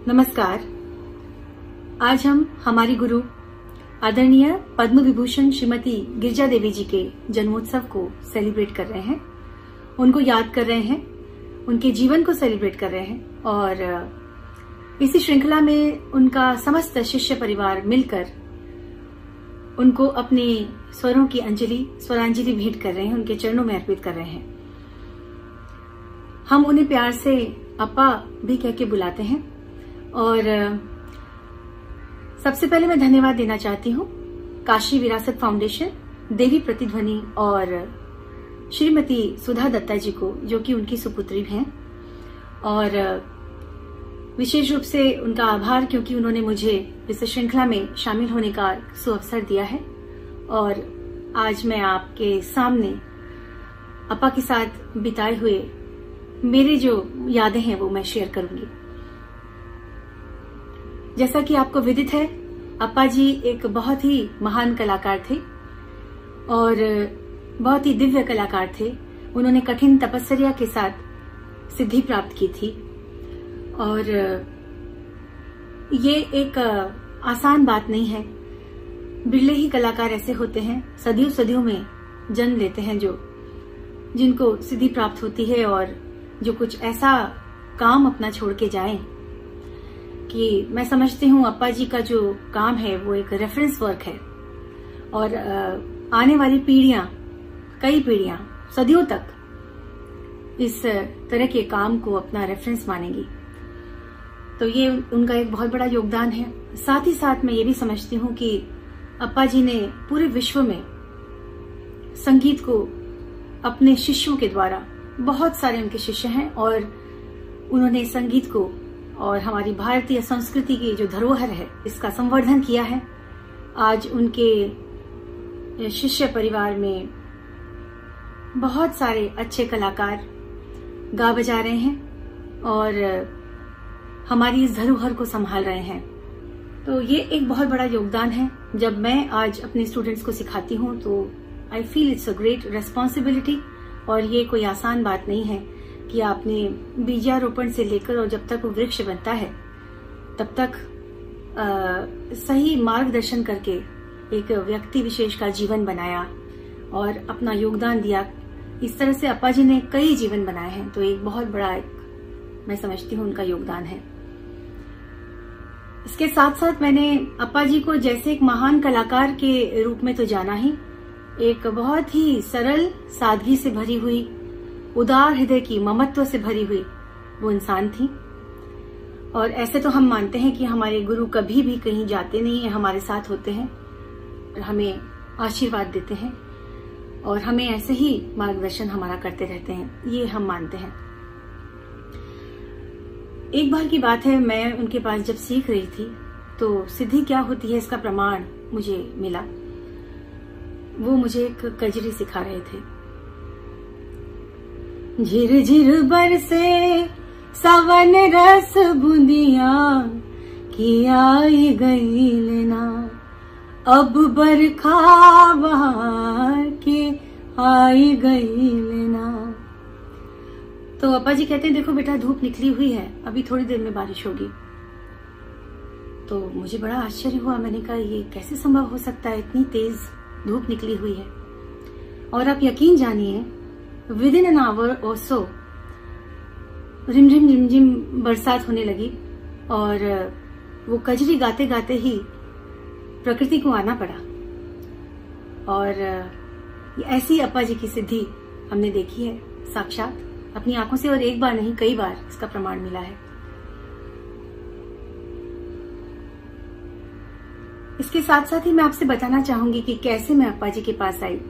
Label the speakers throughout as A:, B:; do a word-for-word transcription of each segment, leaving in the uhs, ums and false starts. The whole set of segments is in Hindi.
A: नमस्कार। आज हम हमारी गुरु आदरणीय पद्म विभूषण श्रीमती गिरिजा देवी जी के जन्मोत्सव को सेलिब्रेट कर रहे हैं, उनको याद कर रहे हैं, उनके जीवन को सेलिब्रेट कर रहे हैं और इसी श्रृंखला में उनका समस्त शिष्य परिवार मिलकर उनको अपने स्वरों की अंजलि स्वरांजलि भेंट कर रहे हैं, उनके चरणों में अर्पित कर रहे हैं। हम उन्हें प्यार से अप्पा भी कह के बुलाते हैं और सबसे पहले मैं धन्यवाद देना चाहती हूँ काशी विरासत फाउंडेशन, देवी प्रतिध्वनि और श्रीमती सुधा दत्ता जी को, जो कि उनकी सुपुत्री हैं, और विशेष रूप से उनका आभार क्योंकि उन्होंने मुझे इस श्रृंखला में शामिल होने का सुअवसर दिया है और आज मैं आपके सामने अप्पा के साथ बिताए हुए मेरी जो यादें हैं वो मैं शेयर करूंगी। जैसा कि आपको विदित है, अप्पा जी एक बहुत ही महान कलाकार थे और बहुत ही दिव्य कलाकार थे। उन्होंने कठिन तपस्या के साथ सिद्धि प्राप्त की थी और ये एक आसान बात नहीं है। बिरले ही कलाकार ऐसे होते हैं, सदियों सदियों में जन्म लेते हैं, जो जिनको सिद्धि प्राप्त होती है और जो कुछ ऐसा काम अपना छोड़ के जाएं कि मैं समझती हूँ अप्पा जी का जो काम है वो एक रेफरेंस वर्क है और आने वाली पीढ़ियां, कई पीढ़ियां सदियों तक इस तरह के काम को अपना रेफरेंस मानेंगी। तो ये उनका एक बहुत बड़ा योगदान है। साथ ही साथ मैं ये भी समझती हूँ कि अप्पा जी ने पूरे विश्व में संगीत को अपने शिष्यों के द्वारा, बहुत सारे उनके शिष्य हैं और उन्होंने संगीत को और हमारी भारतीय संस्कृति की जो धरोहर है इसका संवर्धन किया है। आज उनके शिष्य परिवार में बहुत सारे अच्छे कलाकार गा बजा रहे हैं और हमारी इस धरोहर को संभाल रहे हैं। तो ये एक बहुत बड़ा योगदान है। जब मैं आज अपने स्टूडेंट्स को सिखाती हूँ तो I feel it's a great responsibility और ये कोई आसान बात नहीं है कि आपने बीजारोपण से लेकर और जब तक वो वृक्ष बनता है तब तक आ, सही मार्गदर्शन करके एक व्यक्ति विशेष का जीवन बनाया और अपना योगदान दिया। इस तरह से अप्पा जी ने कई जीवन बनाए हैं, तो एक बहुत बड़ा एक मैं समझती हूँ उनका योगदान है। इसके साथ साथ मैंने अप्पा जी को जैसे एक महान कलाकार के रूप में तो जाना ही, एक बहुत ही सरल सादगी से भरी हुई, उदार हृदय की ममत्व से भरी हुई वो इंसान थी। और ऐसे तो हम मानते हैं कि हमारे गुरु कभी भी कहीं जाते नहीं है, हमारे साथ होते हैं, हमें आशीर्वाद देते हैं और हमें ऐसे ही मार्गदर्शन हमारा करते रहते हैं, ये हम मानते हैं। एक बार की बात है, मैं उनके पास जब सीख रही थी तो सिद्धि क्या होती है इसका प्रमाण मुझे मिला। वो मुझे एक कजरी सिखा रहे थे। झिर झिर बरसे सावन रस बूंदिया की आई गई लेना, अब बरखा बहार के आई गई लेना। तो अप्पा जी कहते हैं, देखो बेटा धूप निकली हुई है, अभी थोड़ी देर में बारिश होगी। तो मुझे बड़ा आश्चर्य हुआ, मैंने कहा ये कैसे संभव हो सकता है, इतनी तेज धूप निकली हुई है। और आप यकीन जानिए, विद इन एन आवर और सो रिमझिम रिमझिम बरसात होने लगी और वो कजरी गाते गाते ही प्रकृति को आना पड़ा। और ऐसी अप्पा जी की सिद्धि हमने देखी है साक्षात अपनी आंखों से, और एक बार नहीं कई बार इसका प्रमाण मिला है। इसके साथ साथ ही मैं आपसे बताना चाहूंगी कि कैसे मैं अप्पा जी के पास आई।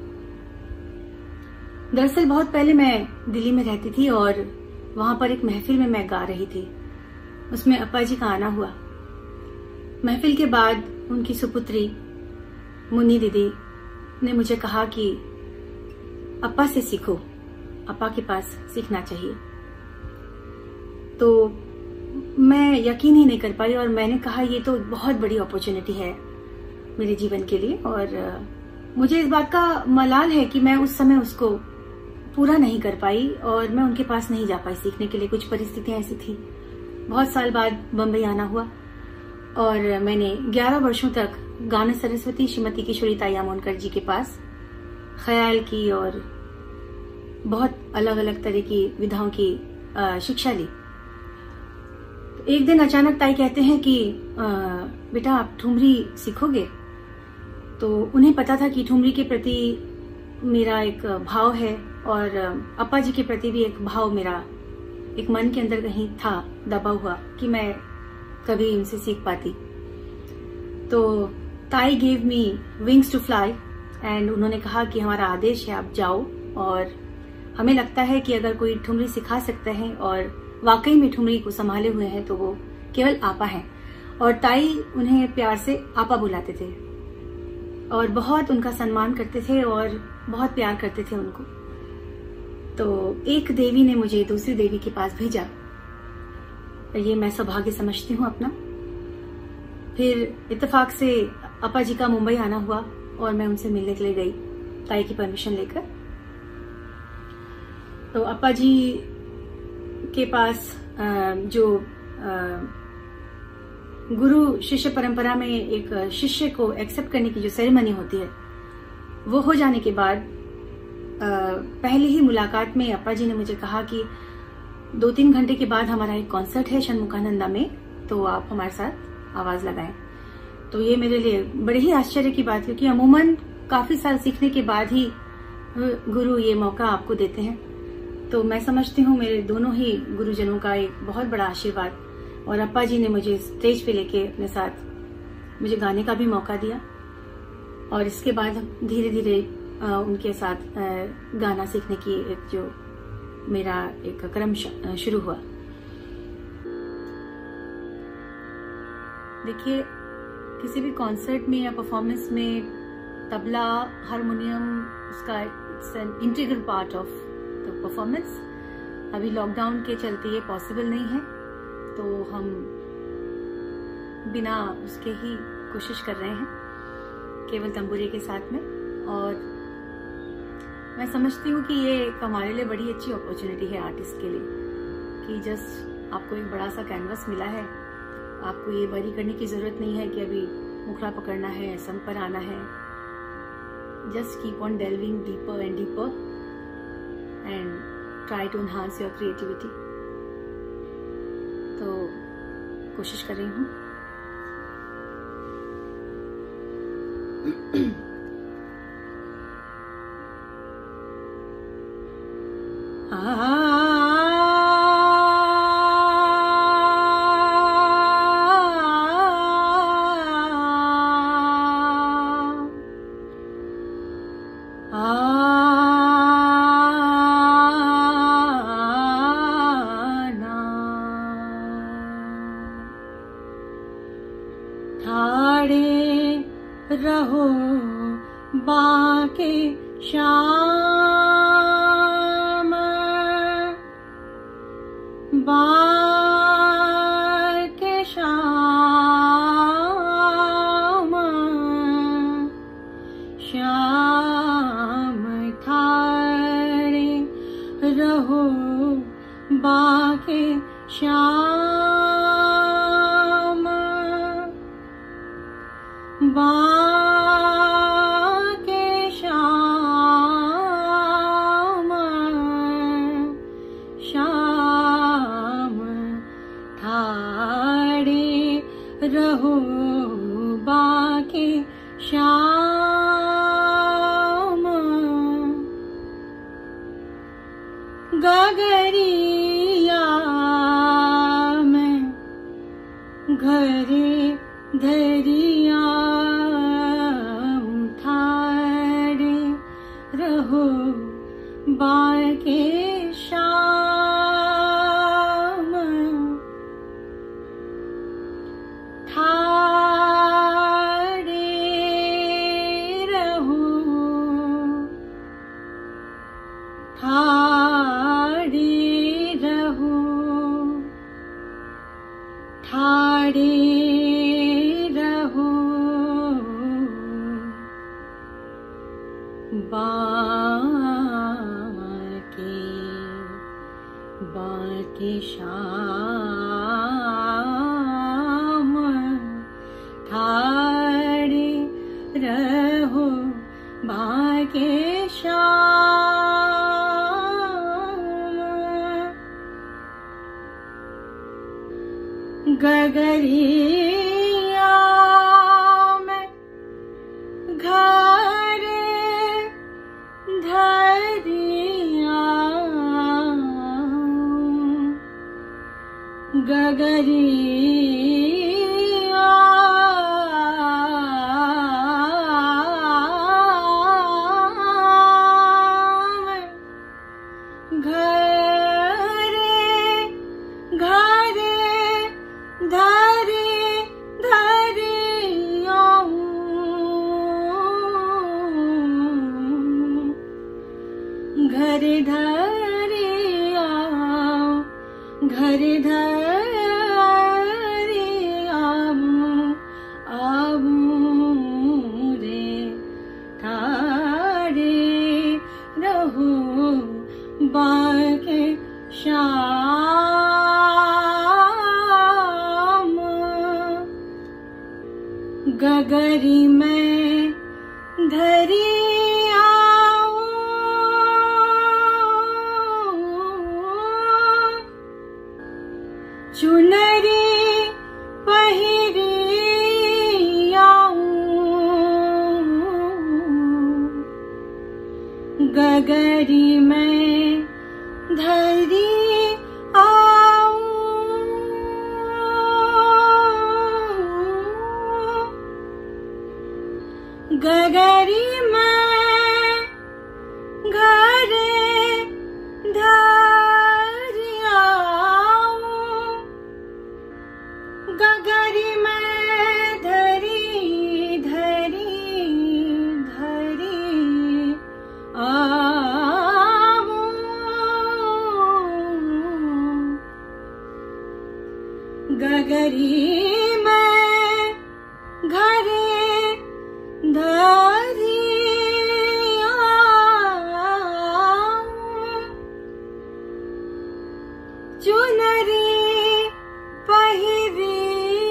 A: दरअसल बहुत पहले मैं दिल्ली में रहती थी और वहां पर एक महफिल में मैं गा रही थी, उसमें अप्पा जी का आना हुआ। महफिल के बाद उनकी सुपुत्री मुन्नी दीदी ने मुझे कहा कि अप्पा से सीखो, अप्पा के पास सीखना चाहिए। तो मैं यकीन ही नहीं कर पाई और मैंने कहा ये तो बहुत बड़ी अपॉर्चुनिटी है मेरे जीवन के लिए और मुझे इस बात का मलाल है कि मैं उस समय उसको पूरा नहीं कर पाई और मैं उनके पास नहीं जा पाई सीखने के लिए, कुछ परिस्थितियां ऐसी थी। बहुत साल बाद बम्बई आना हुआ और मैंने ग्यारह वर्षों तक गाना सरस्वती श्रीमती किशोरी ताई आमोनकर जी के पास ख्याल की और बहुत अलग अलग तरह की विधाओं की शिक्षा ली। एक दिन अचानक ताई कहते हैं कि बेटा आप ठुमरी सीखोगे। तो उन्हें पता था कि ठुमरी के प्रति मेरा एक भाव है और अप्पा जी के प्रति भी एक भाव मेरा एक मन के अंदर कहीं था दबा हुआ कि मैं कभी इनसे सीख पाती। तो ताई gave me wings to fly and उन्होंने कहा कि हमारा आदेश है आप जाओ, और हमें लगता है कि अगर कोई ठुमरी सिखा सकता है और वाकई में ठुमरी को संभाले हुए हैं तो वो केवल आपा है। और ताई उन्हें प्यार से आपा बुलाते थे और बहुत उनका सम्मान करते थे और बहुत प्यार करते थे उनको। तो एक देवी ने मुझे दूसरी देवी के पास भेजा, ये मैं सौभाग्य समझती हूँ अपना। फिर इत्तेफाक से अप्पा जी का मुंबई आना हुआ और मैं उनसे मिलने के लिए गई ताई की परमिशन लेकर। तो अप्पा जी के पास जो गुरु शिष्य परंपरा में एक शिष्य को एक्सेप्ट करने की जो सेरेमनी होती है वो हो जाने के बाद पहली ही मुलाकात में अप्पा जी ने मुझे कहा कि दो तीन घंटे के बाद हमारा एक कॉन्सर्ट है षणमुखानंदा में, तो आप हमारे साथ आवाज लगाएं। तो ये मेरे लिए बड़े ही आश्चर्य की बात, क्योंकि अमूमन काफी साल सीखने के बाद ही गुरु ये मौका आपको देते हैं। तो मैं समझती हूँ मेरे दोनों ही गुरुजनों का एक बहुत बड़ा आशीर्वाद, और अप्पा जी ने मुझे स्टेज पे लेके अपने साथ मुझे गाने का भी मौका दिया और इसके बाद धीरे धीरे उनके साथ गाना सीखने की एक जो मेरा एक क्रम शुरू हुआ। देखिए, किसी भी कॉन्सर्ट में या परफॉर्मेंस में तबला हारमोनियम उसका it's an integral part of the performance. अभी लॉकडाउन के चलते ये पॉसिबल नहीं है, तो हम बिना उसके ही कोशिश कर रहे हैं केवल तंबूरे के साथ में। और मैं समझती हूँ कि ये एक हमारे लिए बड़ी अच्छी अपॉर्चुनिटी है आर्टिस्ट के लिए कि जस्ट आपको एक बड़ा सा कैनवस मिला है, आपको ये वरी करने की जरूरत नहीं है कि अभी मुखड़ा पकड़ना है, सम पर आना है। Just keep on delving deeper and deeper and try to enhance your creativity. तो कोशिश कर रही हूँ।
B: ठाड़े रहो बाके श्याम, बाके श्याम, श्याम ठाड़े रहो बाके श्याम, बाके श्याम, श्याम ठाड़े रहो बाके श्याम, गगरिया में घरे धरिया ठाड़े रहो बाके श्याम, ठाड़े रहो, ठाड़े रहो, ठाड़े बाके बाके श्याम। गगरिया में घर धरिया गगरिया में घर घर धरे धरिया घर धरिया घर धरिया आऊं रे ठाड़े रहूं बाके श्याम गगरी में धरी चुनरी पहिरी आऊं गगरी में धरी आऊं गगरी में घरे धरी आऊं गगरी में धरी धरी धरी आऊं गगरी में घरे धरी आऊं चुनरी पहिरी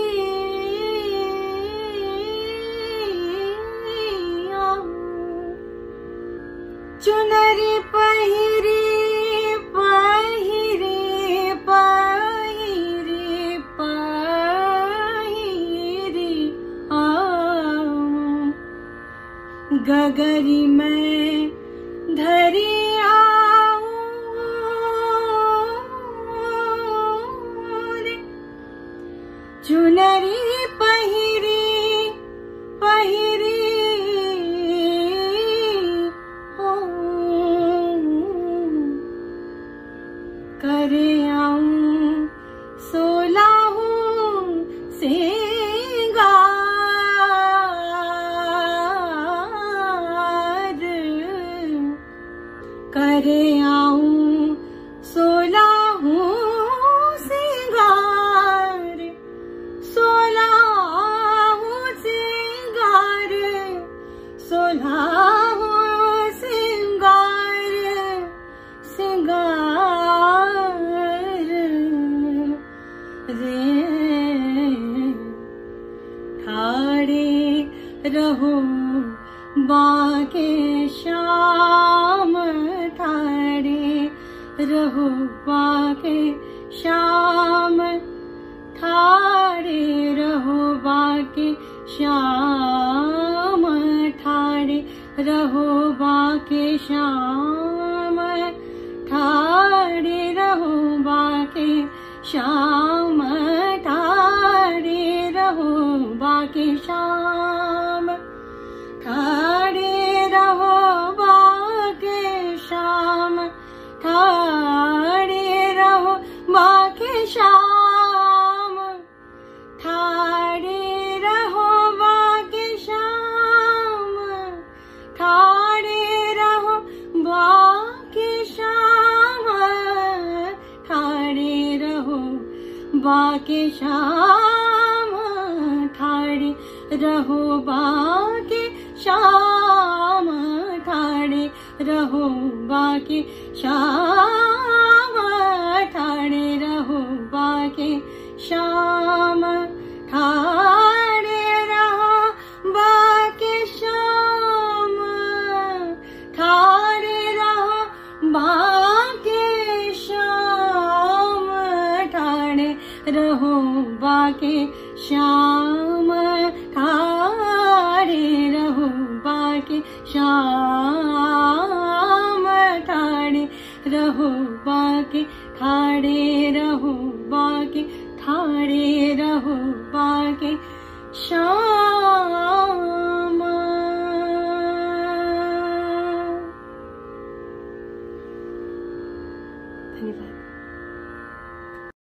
B: चुनरी पहिरी पहिरी पहिरी पहिरी आऊं गगरी में धरी आऊं रे चुनरी पहिरी पहिरी करे आऊं सोलाहूं सिंगार करे आऊं सोलाहूं सिंगार सोलाहूं सिंगार सोलाहूं सिंगार सिंगार रे ठाड़े रहो बाके श्याम ठाड़े रहो बाके श्याम ठाड़े रहो बाके श्याम ठाड़े रहो बाके श्याम ठाड़े रहो बाके श्याम ठाड़े रहो बाके श्याम ठाड़े रहो बाके श्याम ठाड़े रहो बाके श्याम ठाड़े रहो बाके श्याम ठाड़े रहो बाके श्याम ठाड़े रहो बाके श्याम ठाड़े रहो बाके श्याम ठाड़े रहो बाके श्याम ठाड़े रहो बाके श्याम ठाड़े रहो बाके श्याम ठाड़े रहो बाके श्याम ठाड़े रहो बाके श्याम ठाड़े रहो बाके श्याम ठाड़े रहो बाके ठाड़े रहो बाके ठाड़े रहो बाके श्याम